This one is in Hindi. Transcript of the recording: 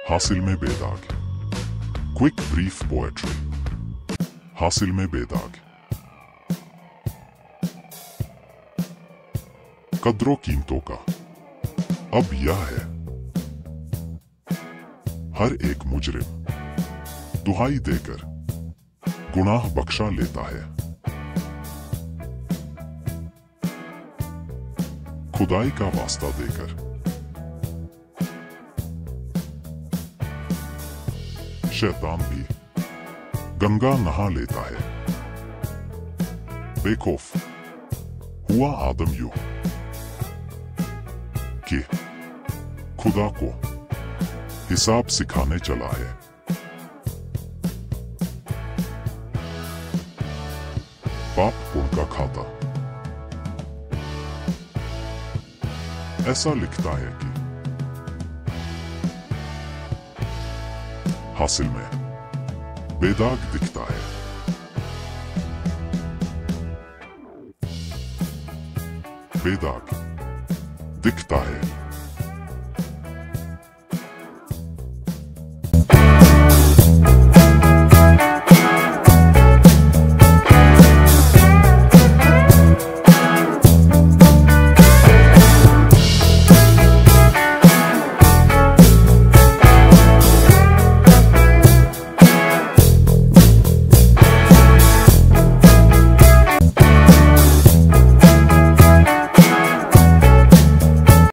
हासिल में बेदाग। Quick brief poetry. हासिल में बेदाग। कद्रों कीमतों का अब यह है, हर एक मुजरिम दुहाई देकर गुनाह बख्शा लेता है। खुदाई का वास्ता देकर शैतान भी गंगा नहा लेता है। बेखौफ हुआ आदम यूं कि खुदा को हिसाब सिखाने चला है। पाप पुण्य का खाता ऐसा लिखता है कि हासिल में बेदाग दिखता है। बेदाग दिखता है।